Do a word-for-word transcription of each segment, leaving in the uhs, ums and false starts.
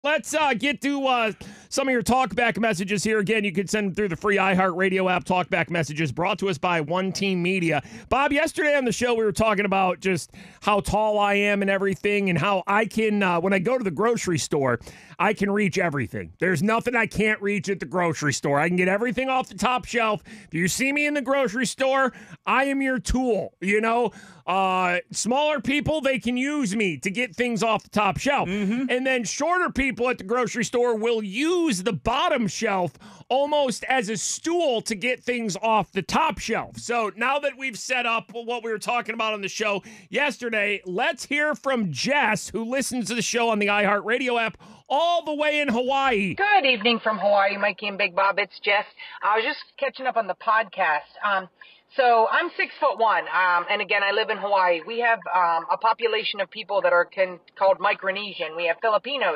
Let's uh, get to uh, some of your talkback messages here. Again, you can send them through the free iHeartRadio app. Talkback messages brought to us by One Team Media. Bob, yesterday on the show, we were talking about just how tall I am and everything, and how I can, uh, when I go to the grocery store, I can reach everything. There's nothing I can't reach at the grocery store. I can get everything off the top shelf. If you see me in the grocery store, I am your tool, you know? Uh, smaller people, they can use me to get things off the top shelf. Mm-hmm. And then shorter people at the grocery store will use the bottom shelf almost as a stool to get things off the top shelf. So now that we've set up what we were talking about on the show yesterday, let's hear from Jess, who listens to the show on the iHeartRadio app all the way in Hawaii. Good evening from Hawaii, Mikey and Big Bob. It's Jess. I was just catching up on the podcast. Um, So I'm six foot one, um, and again, I live in Hawaii. We have um, a population of people that are can, called Micronesian. We have Filipinos.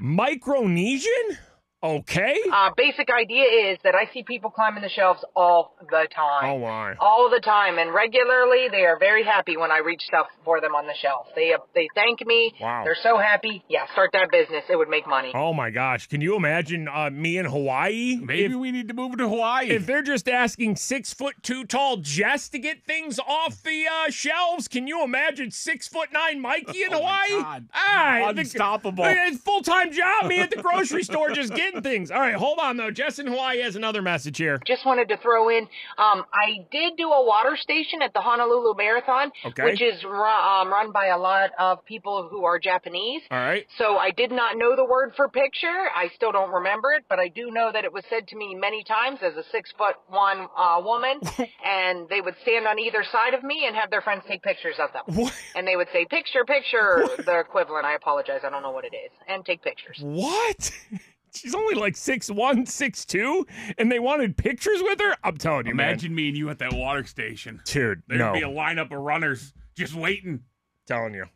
Micronesian? Okay. Uh, basic idea is that I see people climbing the shelves all the time. Oh, my. All the time, and regularly they are very happy when I reach stuff for them on the shelf. They uh, they thank me. Wow. They're so happy. Yeah, start that business. It would make money. Oh, my gosh. Can you imagine uh, me in Hawaii? Maybe if, we need to move to Hawaii. If they're just asking six foot two tall Jess to get things off the uh, shelves, can you imagine six foot nine Mikey in Oh, my Hawaii? God. Ah, Unstoppable. The, it's full-time job, me at the grocery store just getting things. All right, hold on, though. Jess in Hawaii has another message here. Just wanted to throw in, um, I did do a water station at the Honolulu Marathon, Okay. which is run, um, run by a lot of people who are Japanese. All right. So I did not know the word for picture. I still don't remember it, but I do know that it was said to me many times as a six foot one uh, woman, and they would stand on either side of me and have their friends take pictures of them. What? And they would say, picture, picture, the equivalent. I apologize. I don't know what it is. And take pictures. What? She's only like six one, six two, and they wanted pictures with her? I'm telling you, Imagine man. me and you at that water station. Dude, There'd no. be a lineup of runners just waiting. Telling you.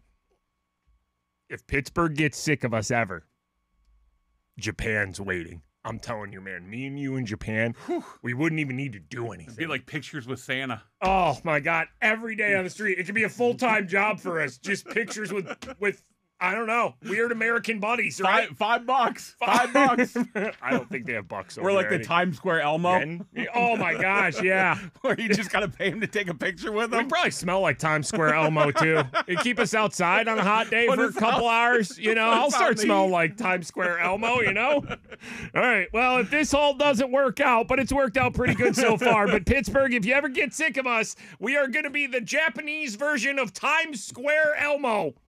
If Pittsburgh gets sick of us ever, Japan's waiting. I'm telling you, man. Me and you in Japan, Whew. we wouldn't even need to do anything. It'd be like pictures with Santa. Oh, my God. Every day on the street. It could be a full-time job for us. Just pictures with, with I don't know, weird American buddies, right? Five, five bucks. Five bucks. I don't think they have bucks over We're like there. the Times Square Elmo. Yen? Oh, my gosh, yeah. Where you just got to pay him to take a picture with We him. probably smell like Times Square Elmo, too. They keep us outside on a hot day Put for a us couple out. hours. You know, Put us I'll out start in the smelling heat. like Times Square Elmo, you know? All right, well, if this all doesn't work out, but it's worked out pretty good so far. But Pittsburgh, if you ever get sick of us, we are going to be the Japanese version of Times Square Elmo.